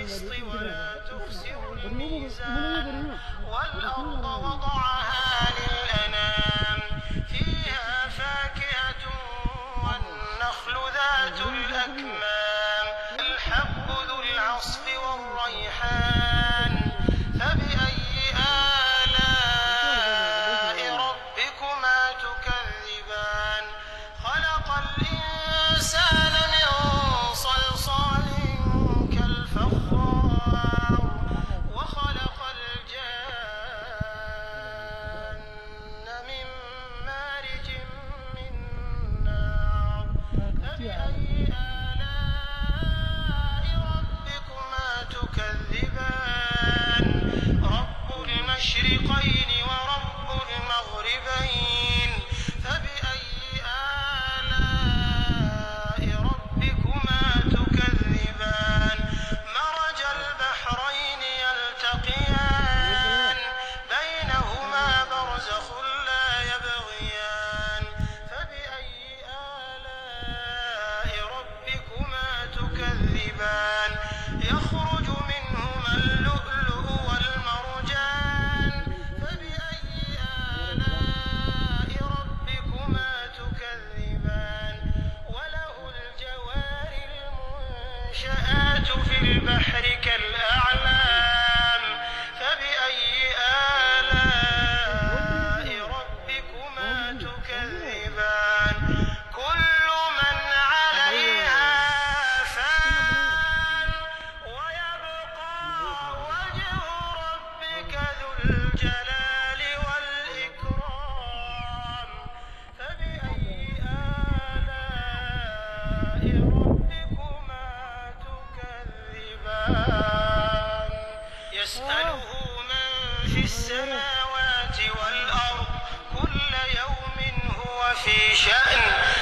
القسط ولا تخسروا الميزان والأرض وضعها للأنام فيها فاكهة والنخل ذات الأكمام الحب ذو العصف والريحان فبأي آلاء ربكما تكذبان خلق الإنسان من صلصال كالفخار وخلق الجان من مارج من نار فبأي آلاء ربكما تكذبان رب المشرقين ورب المغربين فبأي آلاء ربكما تكذبان مرج البحرين يلتقيان بينهما برزخ لا يبغيان فبأي آلاء ربكما تكذبان يخرج منهما اللؤلؤ والمرجان فبأي آلاء ربكما تكذبان وله الجوار المنشآت في البحر كالأعلام فبأي آلاء ربكما تكذبان كل من عليها فان ويبقى وجه ربك ذو الجلال والإكرام فبأي آلاء ربكما تكذبان يسأله من في السماوات والأرض كل يوم هو في شأن